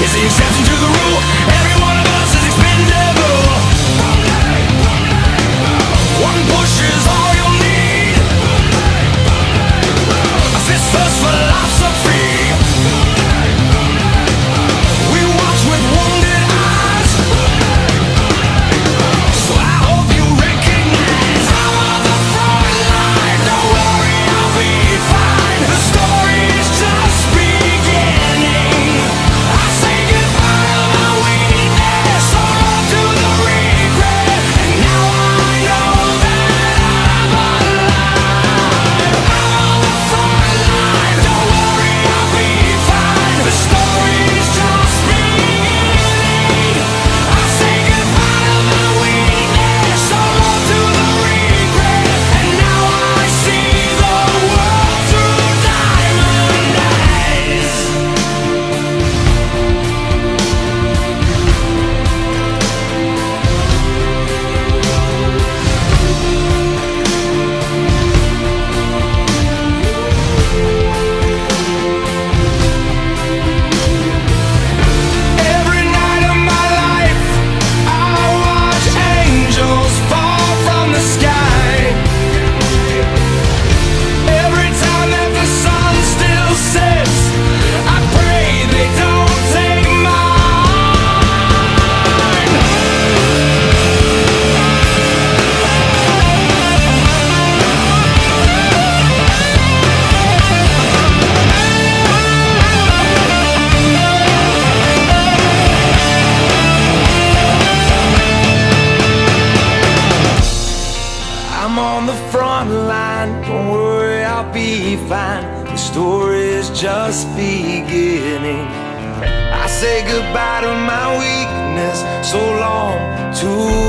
It's the exception to the rule. Every one of us is expendable. One push is all you'll need. A fist first philosophy. We watch with wounded eyes. So I hope you recognize I'm on the front line. Don't worry, I'll be fine. The story is just beginning. I say goodbye to my weakness, so on to the regret. And now I know that I'm alive. I'm on the front line. Don't worry, I'll be fine. The story is just beginning. I say goodbye to my weakness, so on to the regret. And now I see the world through diamond eyes. Every night of my life, I watch angels fall from the sky. Every time that the sun still sets, I pray they don't take mine. I'm on the front line, don't worry, I'll be fine. The story is just beginning. I say goodbye to my weakness, so long to